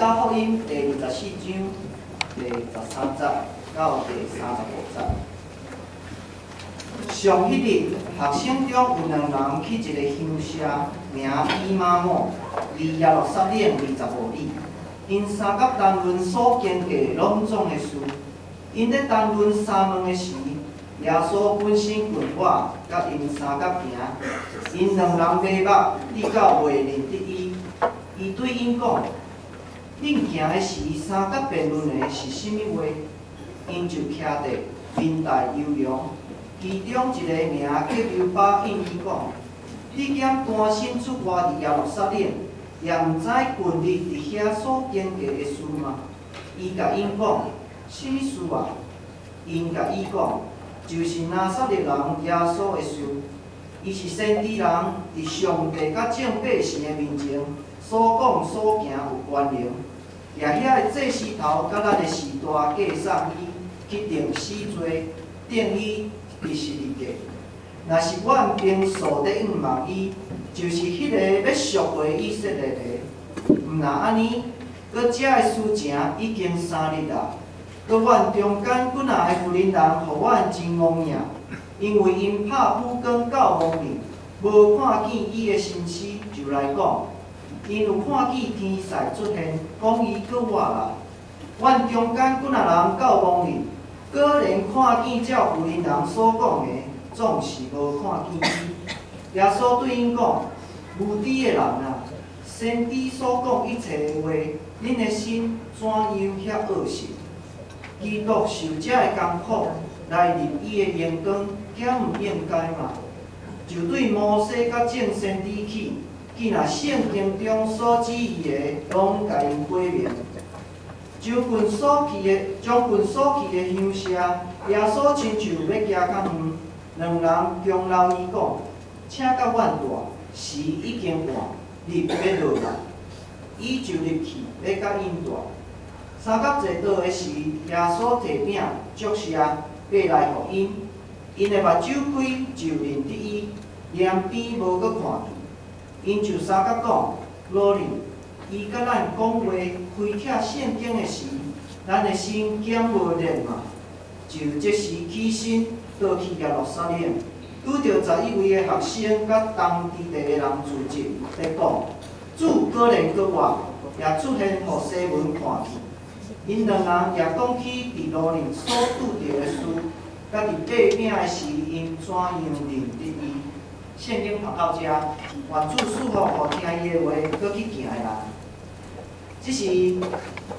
加福音第24章第13节到第35节。上迄日，学生中有2人去一个乡舍，名以马某，离耶路撒冷25里。因三角谈论所见过拢总的事。因咧谈论三问的时，耶稣本身困我，甲因三角行。因2人盲目，直到未认得伊。伊对因讲：恁行的时，三角辩论的是甚物话？因就徛伫面带忧容。其中一个名叫犹巴应伊讲：你兼单身出外伫耶路撒冷，也毋知近日伫遐所见过的事吗？伊甲因讲：甚物事啊？因甲伊讲：就是拿撒勒人耶稣的事。伊是先知人，伫上帝甲众百姓的面前所讲所行有关联。也遐个祭司头甲咱的时代计送伊去定死罪，定伊伫十字架。若是阮平素地仰望伊，就是迄个要赎回以色列的。毋若安尼，搁遮个事情已经3日啊！搁阮中间几若个妇人人，互阮真戆影，因为因拍斧光到亡命，无看见伊的身躯，就来讲，因有看见天使出现，讲伊搁活来。阮中间几若人到亡命，果然看见照妇人人所讲的，总是无看见伊。耶稣对因讲：无知的人啊，先知所讲一切的话，恁的心怎样遐恶心？基督受这个艰苦来入伊的荣光，敢毋应该嘛？就对摩西甲众先知起，既若圣经中所指伊的，拢甲因毁灭。将军所去的乡舍，耶稣亲像要行较远，2人强留伊讲：请甲阮住，时已经晚，日要落来。伊就入去要甲因住。三角坐倒的时，耶稣摕饼祝谢，爬来互因。因的目睭开，就认得伊，连边无搁看见。因就三角讲：老人，伊甲咱讲话开启圣经的时，咱的心减无热嘛？就即时起身，倒去耶路撒冷，拄着11位的学生甲当地地的人聚集，咧讲：主果然搁活，也出现互西门看见。因2人也讲起伫路人所拄着的事，甲伫爬饼的时，因怎样认得伊。圣经读到遮，愿主赐福互听伊的话，搁去行的人。这是